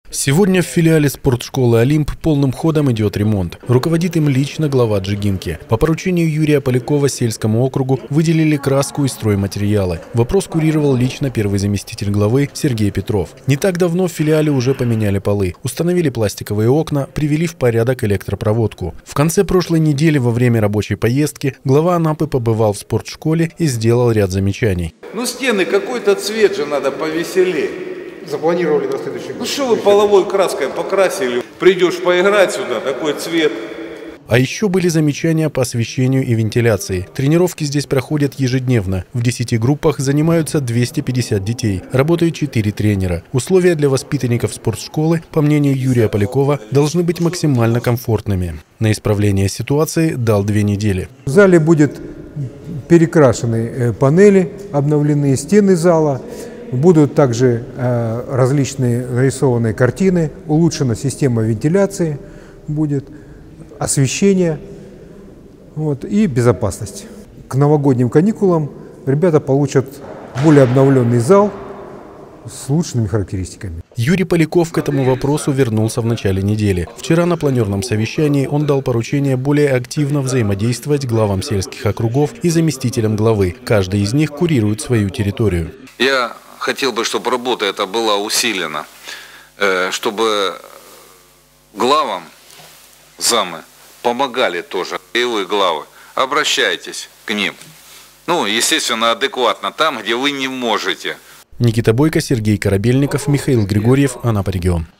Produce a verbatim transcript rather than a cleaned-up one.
Сегодня в филиале спортшколы «Олимп» полным ходом идет ремонт. Руководит им лично глава Джигинки. По поручению Юрия Полякова сельскому округу выделили краску и стройматериалы. Вопрос курировал лично первый заместитель главы Сергей Петров. Не так давно в филиале уже поменяли полы, установили пластиковые окна, привели в порядок электропроводку. В конце прошлой недели во время рабочей поездки глава Анапы побывал в спортшколе и сделал ряд замечаний. Ну стены, какой-то цвет же надо повеселее. Запланировали на следующий год. Ну что вы половой краской покрасили? Придешь поиграть сюда, такой цвет. А еще были замечания по освещению и вентиляции. Тренировки здесь проходят ежедневно. В десяти группах занимаются двести пятьдесят детей. Работают четыре тренера. Условия для воспитанников спортшколы, по мнению Юрия Полякова, должны быть максимально комфортными. На исправление ситуации дал две недели. В зале будет перекрашены панели, обновлены стены зала. Будут также э, различные нарисованные картины, улучшена система вентиляции, будет освещение, вот, и безопасность. К новогодним каникулам ребята получат более обновленный зал с лучшими характеристиками. Юрий Поляков к этому вопросу вернулся в начале недели. Вчера на планерном совещании он дал поручение более активно взаимодействовать главам сельских округов и заместителям главы. Каждый из них курирует свою территорию. Я хотел бы, чтобы работа эта была усилена, чтобы главам, замы, помогали тоже. И вы, главы, обращайтесь к ним. Ну, естественно, адекватно там, где вы не можете. Никита Бойко, Сергей Корабельников, Михаил Григорьев, Анапа регион.